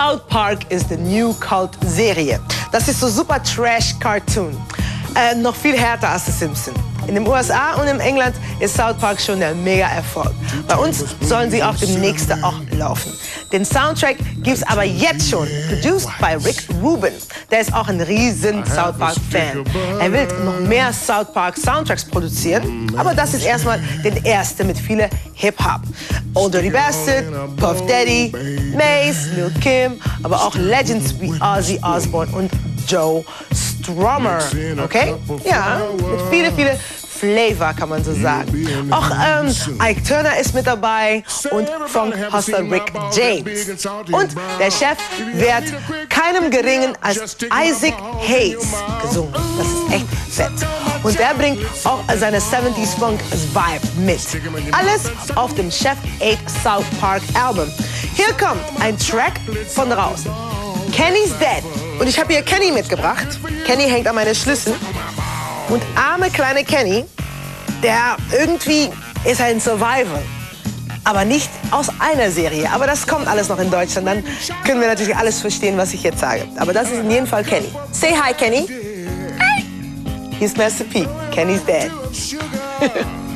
South Park ist the new Cult-Serie. Das ist so super Trash-Cartoon. Noch viel härter als The Simpsons. In den USA und in England ist South Park schon der Mega-Erfolg. Bei uns sollen sie auch demnächst auch laufen. Den Soundtrack gibt's aber jetzt schon, produced by Rick Rubin. Der ist auch ein riesen South Park-Fan. Er will noch mehr South Park-Soundtracks produzieren, aber das ist erstmal der erste mit viel Hip-Hop. Old Dirty Bastard, Puff Daddy, Mace, Lil Kim, aber auch Legends wie Ozzy Osbourne und Joe Strummer, okay? Ja, mit viele Flavor, kann man so sagen. Auch Ike Turner ist mit dabei und Funk-Hustler Rick James. Und der Chef wird keinem geringen als Isaac Hayes gesungen. Das ist echt fett. Und der bringt auch seine 70s Funk-Vibe mit. Alles auf dem Chef 8 South Park Album. Hier kommt ein Track von draußen. Kenny's Dead. Und ich habe hier Kenny mitgebracht. Kenny hängt an meine Schlüssel. Und arme kleine Kenny, der irgendwie ist ein Survival. Aber nicht aus einer Serie. Aber das kommt alles noch in Deutschland. Dann können wir natürlich alles verstehen, was ich jetzt sage. Aber das ist in jedem Fall Kenny. Say hi, Kenny. Hi. He's Master P. Kenny's Dead.